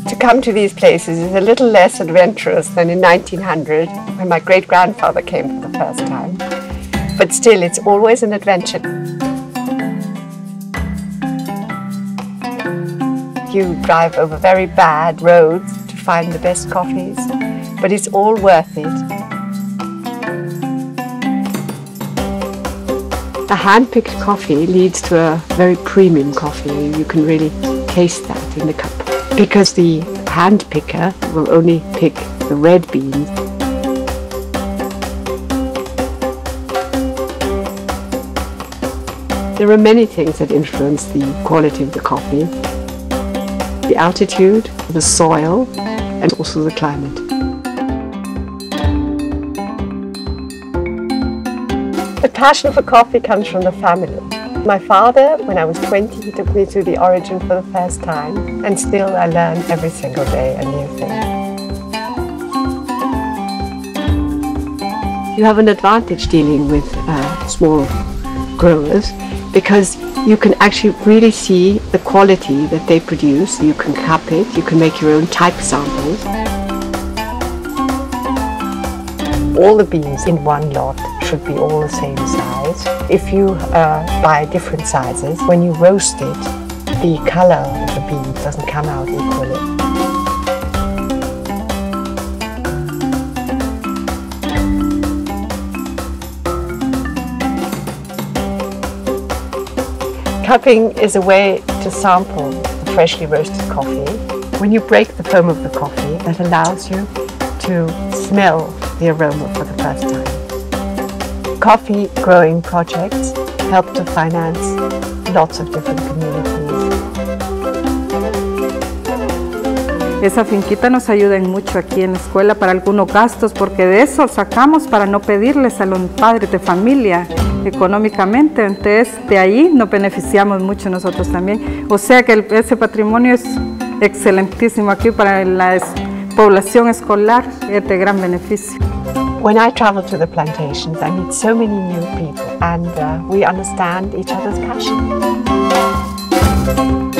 To come to these places is a little less adventurous than in 1900, when my great-grandfather came for the first time. But still, it's always an adventure. You drive over very bad roads to find the best coffees, but it's all worth it. A hand-picked coffee leads to a very premium coffee. You can really taste that in the cup, because the hand picker will only pick the red beans. There are many things that influence the quality of the coffee: the altitude, the soil, and also the climate. The passion for coffee comes from the family. My father, when I was 20, he took me to the origin for the first time, and still I learn every single day a new thing. You have an advantage dealing with small growers, because you can actually really see the quality that they produce. You can cup it, you can make your own type samples. All the beans in one lot should be all the same size. If you buy different sizes, when you roast it, the color of the bean doesn't come out equally. Cupping is a way to sample the freshly roasted coffee. When you break the foam of the coffee, that allows you to smell the aroma for the first time. Coffee growing projects help to finance lots of different communities. Esa finquita nos ayuda en mucho aquí en la escuela para algunos gastos, porque de eso sacamos para no pedirles a los padres de familia económicamente. Entonces de ahí nos beneficiamos mucho nosotros también. O sea que ese patrimonio es excelentísimo aquí para la población escolar, es de gran beneficio. When I travel to the plantations, I meet so many new people, and we understand each other's passion.